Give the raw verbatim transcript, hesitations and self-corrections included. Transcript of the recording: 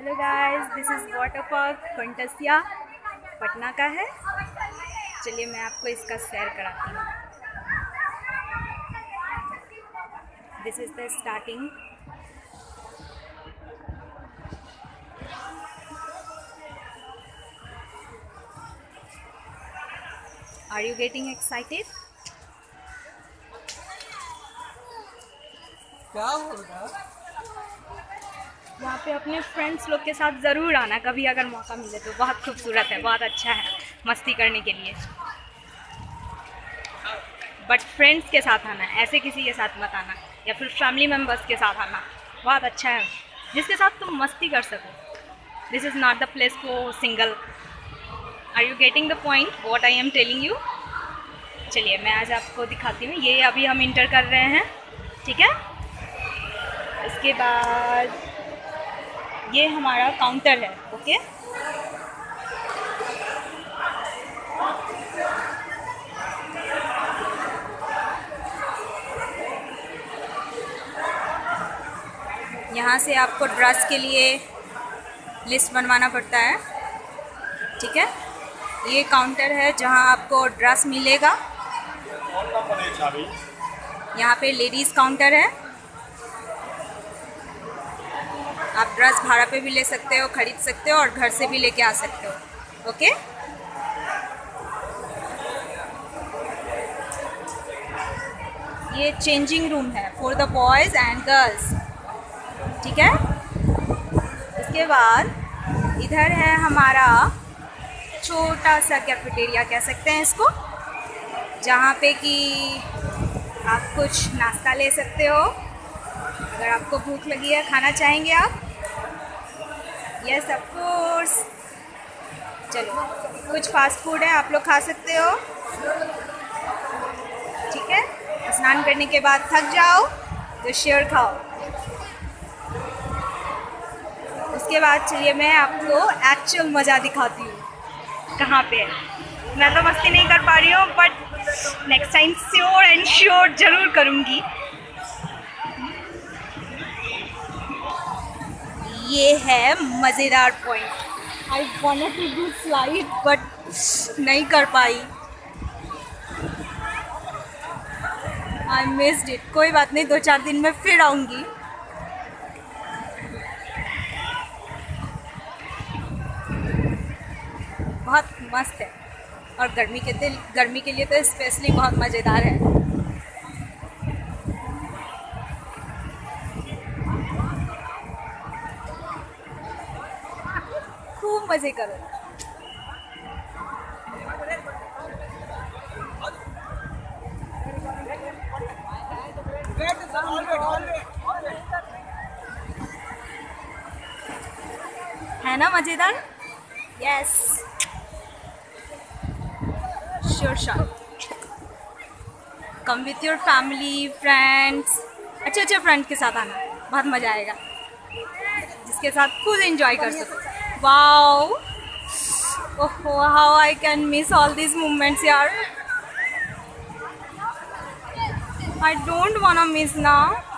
Hello guys, this is water park Fantasia Patna का है। चलिए मैं आपको इसका सैर कराती हूँ। This is the starting. Are you getting excited? क्या होगा? यहाँ पे अपने फ्रेंड्स लोग के साथ ज़रूर आना कभी अगर मौका मिले तो। बहुत खूबसूरत है, बहुत अच्छा है मस्ती करने के लिए। बट फ्रेंड्स के साथ आना, ऐसे किसी के साथ मत आना, या फिर फैमिली मेम्बर्स के साथ आना। बहुत अच्छा है जिसके साथ तुम मस्ती कर सको। This is not the place for single. Are you getting the point what I am telling you? चलिए मैं आज आपको दिखाती हूँ। ये अभी हम इंटर कर रहे हैं, ठीक है। इसके बाद ये हमारा काउंटर है, ओके। यहाँ से आपको ड्रेस के लिए लिस्ट बनवाना पड़ता है, ठीक है। ये काउंटर है जहाँ आपको ड्रेस मिलेगा। यहाँ पे लेडीज़ काउंटर है। आप ड्रेस भाड़ा पे भी ले सकते हो, खरीद सकते हो और घर से भी लेके आ सकते हो, ओके। ये चेंजिंग रूम है for the boys and girls, ठीक है। इसके बाद इधर है हमारा छोटा सा कैफेटेरिया कह सकते हैं इसको, जहाँ पे कि आप कुछ नाश्ता ले सकते हो अगर आपको भूख लगी है, खाना चाहेंगे आप। Yes of course. चलो कुछ फास्ट फूड है, आप लोग खा सकते हो, ठीक है। स्नान करने के बाद थक जाओ तो शेयर खाओ। उसके बाद चलिए मैं आपको एक्चुअल मज़ा दिखाती हूँ कहाँ पे है। मैं तो मस्ती नहीं कर पा रही हूँ, but next time sure and sure ज़रूर करूँगी। ये है मज़ेदार point. I wanted to do slide but नहीं कर पाई। I missed it. कोई बात नहीं, दो चार दिन में फिर आऊँगी। बहुत मस्त है और गर्मी के दिन गर्मी के लिए तो स्पेशली बहुत मज़ेदार है। खूब मज़े करो। है ना मज़ेदार? Yes, sure sure. Come with your family friends, अच्छे अच्छे फ्रेंड के साथ आना, बहुत मज़ा आएगा, जिसके साथ फुल एंजॉय कर सको। वाओ, ओहो, how I can miss all these moments यार। I don't wanna miss now.